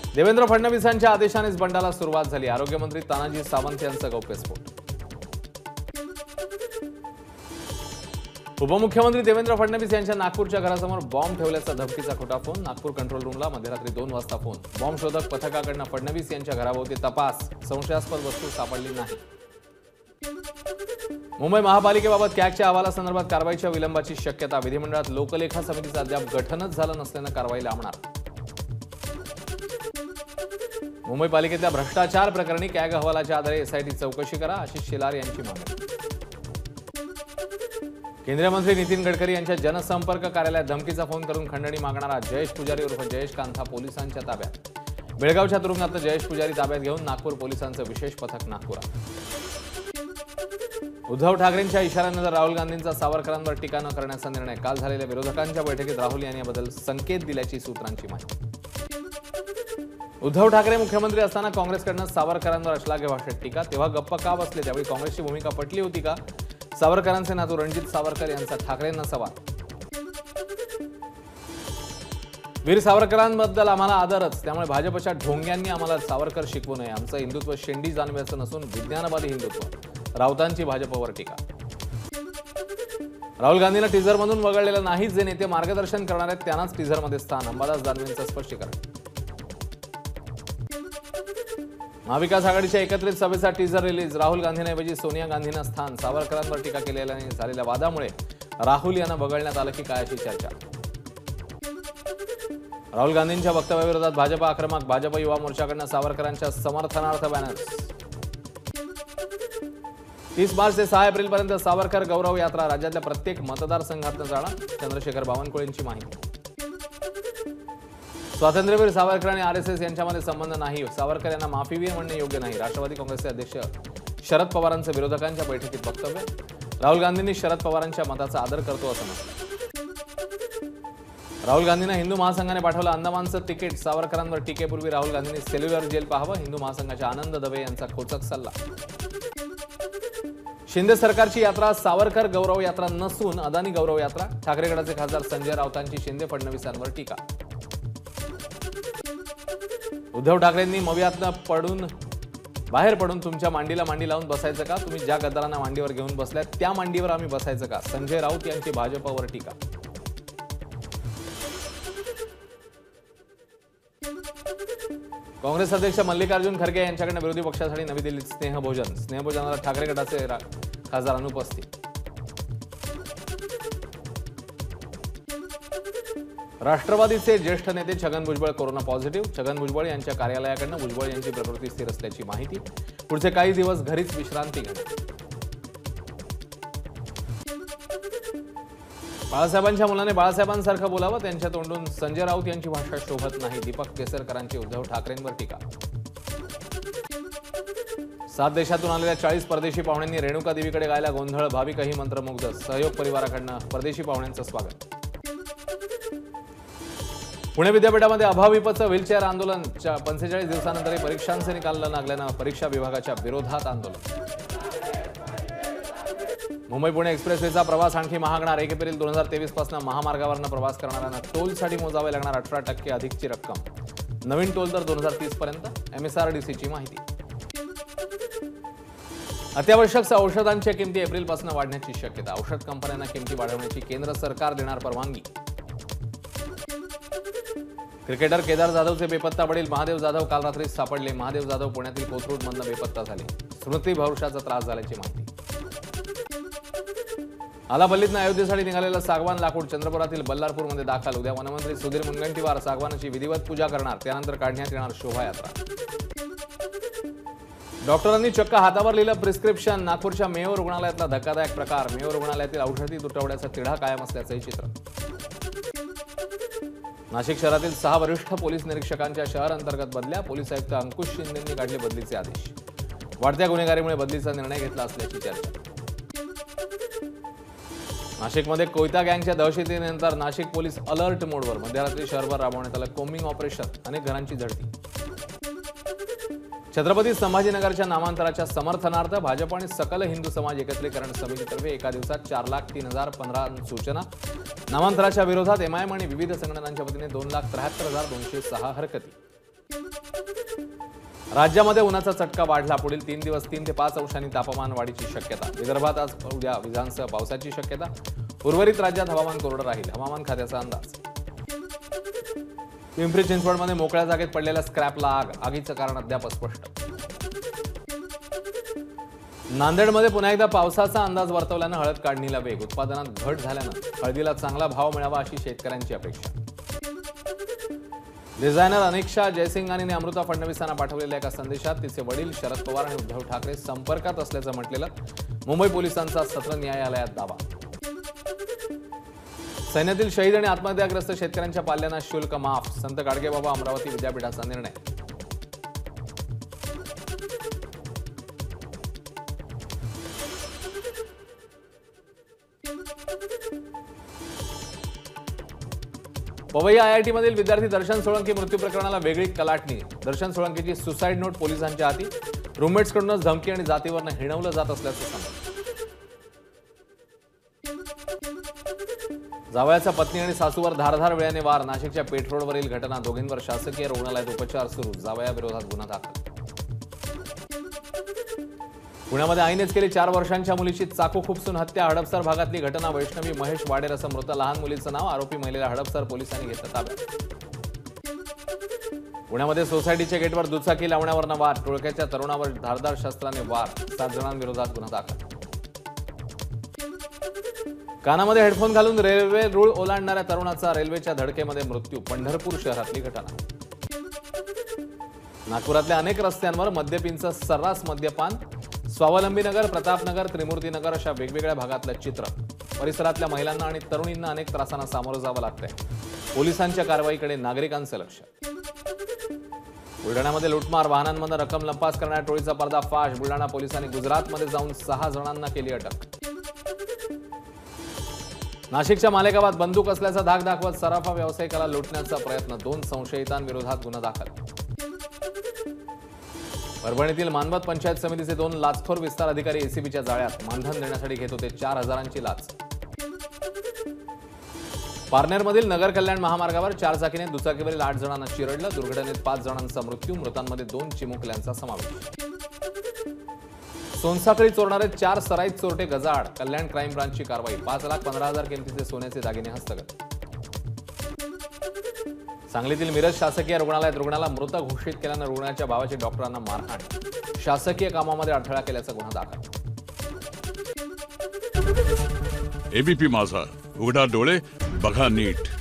देवेंद्र फडणवीसांच्या आदेशानेच बंडाला सुरुवात झाली। आरोग्यमंत्री तानाजी सावंत यांचा गौप्यस्फोट। उपमुख्यमंत्री देवेंद्र फडणवीस यांच्या नागपूरच्या घरासमोर बॉम्ब ठेवल्याचा धमकीचा खोटा फोन। नागपूर कंट्रोल रूमला मध्यरात्री 2 वाजता फोन। बॉम्ब शोधक पथकाकडून फडणवीस यांच्या घराभोवती तपास, संशयास्पद वस्तू सापडली नाही। मुंबई महापालिकेबाबत कॅगच्या अहवालासंदर्भात कारवाईच्या विलंबाची शक्यता। विधिमंडळात लोकलेखा समितीचं अद्याप गठनच झालं नसल्यानं कारवाई लांबणार। मुंबई पालिकेतल्या भ्रष्टाचार प्रकरणी कॅग अहवालाच्या आधारे एसआयटी चौकशी करा, आशिष शेलार यांची मागणी। केंद्रीय मंत्री नितीन गडकरी यांच्या जनसंपर्क कार्यालयात धमकीचा फोन करून खंडणी मागणारा जयेश पुजारी उर्फ जयेश कांथा पोलिसांच्या ताब्यात। बेळगावच्या तुरुंगात जयेश पुजारी ताब्यात घेऊन नागपूर पोलिसांचं विशेष पथक नागपुरात। उद्धव ठाकरेंच्या इशाऱ्यानंतर राहुल गांधींचा सावरकरांवर टीका न करण्याचा निर्णय। काल झालेल्या विरोधकांच्या बैठकीत राहुल यांनी याबद्दल संकेत दिल्याची सूत्रांची माहिती। उद्धव ठाकरे मुख्यमंत्री असताना काँग्रेसकडून सावरकरांवर अश्लाघ्य भाषेत टीका। तेव्हा गप्प का बसले? त्यावेळी काँग्रेसची भूमिका पटली होती का? सावरकरांचे नातू रणजित सावरकर यांचा ठाकरेंना सवाल। वीर सावरकरांबद्दल आम्हाला आदरच, त्यामुळे भाजपच्या ढोंग्यांनी आम्हाला सावरकर शिकवू नये। आमचं हिंदुत्व शेंडी जाणव्याचं नसून विज्ञानवादी हिंदुत्व। राऊतांची भाजपवर टीका। राहुल गांधींना टीझरमधून वगळलेलं नाही। जे नेते मार्गदर्शन करणार आहेत त्यांनाच टीझरमध्ये स्थान। अंबादास दानवेंचं स्पष्टीकरण। महाविकास आघाडीच्या एकत्रित सभेचा टीझर रिलीज। राहुल गांधींऐवजी सोनिया गांधींना स्थान। सावरकरांवर टीका केलेल्याने झालेल्या वादामुळे राहुल यांना वगळण्यात आलं की काय अशी चर्चा। राहुल गांधींच्या वक्तव्याविरोधात भाजप आक्रमक। भाजप युवा मोर्चाकडून सावरकरांच्या समर्थनार्थ बॅनर्स। 30 मार्च ते 6 एप्रिलपर्यंत सावरकर गौरव यात्रा। राज्यातल्या प्रत्येक मतदारसंघातून जाणार। चंद्रशेखर बावनकुळेंची माहिती। स्वातंत्र्यवीर सावरकर आणि आरएसएस यांच्यामध्ये संबंध नाही। सावरकर यांना माफीवीर म्हणणे योग्य नाही। राष्ट्रवादी काँग्रेसचे अध्यक्ष शरद पवारांचं विरोधकांच्या बैठकीत वक्तव्य। राहुल गांधींनी शरद पवारांच्या मताचा आदर करतो असं म्हटलं। राहुल गांधींना हिंदू महासंघाने पाठवलं अंदमानचं तिकीट। सावरकरांवर टीकेपूर्वी राहुल गांधींनी सेल्युलर जेल पाहावं। हिंदू महासंघाच्या आनंद दवे यांचा खोचक सल्ला। शिंदे सरकारची यात्रा सावरकर गौरव यात्रा नसून अदानी गौरव यात्रा। ठाकरे गटाचे खासदार संजय राऊतांची शिंदे फडणवीसांवर टीका। उद्धव ठाकरेंनी मवियातनं बाहेर पडून तुमच्या मांडीला मांडी लावून बसायचं का? तुम्ही ज्या गद्दारांना मांडीवर घेऊन बसल्यात त्या मांडीवर आम्ही बसायचं का? संजय राऊत यांची भाजपवर टीका। काँग्रेस अध्यक्ष मल्लिकार्जुन खरगे यांच्याकडून विरोधी पक्षासाठी नवी दिल्लीत स्नेहभोजन। स्नेहभोजनाला ठाकरे गटाचे खासदार अनुपस्थित। राष्ट्रवादीचे ज्येष्ठ नेते छगन भुजबळ कोरोना पॉझिटिव्ह। छगन भुजबळ यांच्या कार्यालयाकडून भुजबळ यांची प्रकृती स्थिर असल्याची माहिती। पुढचे काही दिवस घरीच विश्रांती घेणार। बाळासाहेबांच्या मुलाने बाळासाहेबांसारखं बोलावं, त्यांच्या तोंडून संजय राऊत यांची भाषा शोभत नाही। दीपक केसरकरांची उद्धव ठाकरेंवर टीका। 7 देशातून आलेल्या 40 परदेशी पाहुण्यांनी रेणुका देवीकडे गायला गोंधळ। भाविकही मंत्रमुग्ध। सहयोग परिवाराकडून परदेशी पाहुण्यांचं स्वागत। पुणे विद्यापीठामध्ये अभाविपचं व्हीलचेअर आंदोलन। 45 दिवसानंतर परीक्षांचे निकाल न लागल्यानं परीक्षा विभागाच्या विरोधात आंदोलन। मुंबई पुणे एक्सप्रेसवेचा प्रवास आणखी महागणार। 1 एप्रिल 2023 पासून महामार्गावरनं प्रवास करणाऱ्यांना टोलसाठी मोजावे लागणार 18% अधिकची रक्कम। नवीन टोल दर 2030 पर्यंत। MSRDCची माहिती। अत्यावश्यक औषधांच्या किमती एप्रिलपासून वाढण्याची शक्यता। औषध कंपन्यांना किमती वाढवण्याची केंद्र सरकार देणार परवानगी। क्रिकेटर केदार जाधवचे बेपत्ता वडील महादेव जाधव काल रात्री सापडले। महादेव जाधव पुण्यातील कोथरूडमधून बेपत्ता झाले। स्मृती भविष्याचा त्रास झाल्याची माहिती। आलापल्लीतनं अयोध्येसाठी निघालेलं सागवान लाकूड चंद्रपुरातील बल्लारपूरमध्ये दाखल। उद्या वनमंत्री सुधीर मुनगंटीवार सागवानाची विधिवत पूजा करणार। त्यानंतर काढण्यात येणार शोभायात्रा। डॉक्टरांनी चक्क हातावर लिहिलं प्रिस्क्रिप्शन। नागपूरच्या मेयो रुग्णालयातला धक्कादायक प्रकार। मेयो रुग्णालयातील औषधी तुटवड्याचा तिढा कायम असल्याचंही चित्र। नाशिक शहरातील 6 वरिष्ठ पोलीस निरीक्षकांच्या शहर अंतर्गत बदल्या। पोलीस आयुक्त अंकुश शिंदेंनी काढले बदलीचे आदेश। वाढत्या गुन्हेगारीमुळे बदलीचा निर्णय घेतला असल्याची चर्चा। नाशिकमध्ये कोयता गँगच्या दहशतीनंतर नाशिक पोलीस अलर्ट मोडवर। मध्यरात्री शहरभर राबवण्यात आलं कोम्बिंग ऑपरेशन। अनेक घरांची झडती। छत्रपती संभाजीनगरच्या नामांतराच्या समर्थनार्थ भाजप आणि सकल हिंदू समाज एकत्रीकरण समितीतर्फे एका दिवसात 4,03,015 सूचना। नामांतराच्या विरोधात MIM आणि विविध संघटनांच्या वतीने 2,73,206 हरकती। राज्यामध्ये उन्हाचा चटका वाढला. पुढील 3 दिवस 3 ते 5 अंशांनी तापमान वाढीची शक्यता. विदर्भात आज उद्या विजांसह पावसाची शक्यता. उर्वरित राज्यात हवामान कोरडं राहील. हवामान खात्याचा अंदाज. पिंपरी चिंचवडमध्ये मोकळ्या जागेत पडलेल्या स्क्रॅपला आग. आगीचं कारण अद्याप अस्पष्ट. नांदेडमध्ये पुन्हा एकदा पावसाचा अंदाज वर्तवल्यानं हळद काढणीला वेग. उत्पादनात घट झाल्यानं हळदीला चांगला भाव मिळावा अशी शेतकऱ्यांची अपेक्षा. डिझायनर अनिक्षा जयसिंगानीने अमृता फडणवीसांना पाठवलेल्या एका संदेशात तिचे वडील शरद पवार आणि उद्धव ठाकरे संपर्कात असल्याचं म्हटलेलं. मुंबई पोलिसांचा सत्र न्यायालयात दावा. सैन्यातील शहीद आणि आत्महत्याग्रस्त शेतकऱ्यांच्या पाल्यांना शुल्क माफ. संत गाडगेबाबा अमरावती विद्यापीठाचा निर्णय. पवई आयआयटी मधील विद्यार्थी दर्शन सोळंकी मृत्यू प्रकरणाला वेगळी कलाटणी. दर्शन सोळंकीची सुसाईड नोट पोलिसांच्या हाती. रूममेट्सकडूनच धमकी आणि जातीवरनं हिणवलं जात असल्याचं समजलं. जावयाचा पत्नी आणि सासूवर धारधार वेळाने वार. नाशिकच्या पेठ रोडवरील घटना. दोघींवर शासकीय रुग्णालयात उपचार सुरू. जावयाविरोधात गुन्हा दाखल. पुण्यामध्ये आईनेच केली 4 वर्षांच्या मुलीची चाकू खुपसून हत्या. हडपसर भागातली घटना. वैष्णवी महेश वाडेर असं मृत लहान मुलीचं नाव. आरोपी महिलेला हडपसर पोलिसांनी घेतलं ताब्यात. पुण्यामध्ये सोसायटीच्या गेटवर दुचाकी लावण्यावरनं वार. टोळक्याच्या तरुणावर धारदार शस्त्राने वार. 7 जणांविरोधात गुन्हा दाखल. कानामध्ये हेडफोन घालून रेल्वे रूळ ओलांडणाऱ्या तरुणाचा रेल्वेच्या धडकेमध्ये मृत्यू. पंढरपूर शहरातली घटना. नागपुरातल्या अनेक रस्त्यांवर मद्यपींचं सर्रास मद्यपान. स्वावलंबी नगर, प्रतापनगर, त्रिमूर्ती नगर अशा वेगवेगळ्या भागातलं चित्र. परिसरातल्या महिलांना आणि तरुणींना अनेक त्रासांना सामोरं जावं लागतंय. पोलिसांच्या कारवाईकडे नागरिकांचं लक्ष. बुलढाण्यामध्ये लुटमार. वाहनांमधून रक्कम लंपास करणाऱ्या टोळीचा पर्दाफाश. बुलढाणा पोलिसांनी गुजरातमध्ये जाऊन 6 जणांना केली अटक. नाशिकच्या मालेगावात बंदूक असल्याचा धाक दाखवत सराफा व्यावसायिकाला लुटण्याचा प्रयत्न. 2 संशयितांविरोधात गुन्हा दाखल. परभणीतील मानवत पंचायत समितीचे 2 लाचखोर विस्तार अधिकारी एसीबीच्या जाळ्यात. मानधन देण्यासाठी घेत होते 4,000ची लाच. पारनेरमधील नगर कल्याण महामार्गावर 4 चाकीने दुचाकीवरील 8 जणांना चिरडलं. दुर्घटनेत 5 जणांचा मृत्यू. मृतांमध्ये 2 चिमुकल्यांचा समावेश. सोनसाखळी चोरणारे 4 सराईत चोरटे गजाआड. कल्याण क्राईम ब्रांचची कारवाई. 5,15,000 किमतीचे सोन्याचे दागिने हस्तगत. सांगलीतील मिरज शासकीय रुग्णालयात रुग्णाला मृत घोषित केल्यानं रुग्णाच्या भावाची डॉक्टरांना मारहाण. शासकीय कामामध्ये अडथळा केल्याचा गुन्हा दाखल. एबीपी माझा, उघडा डोळे बघा नीट.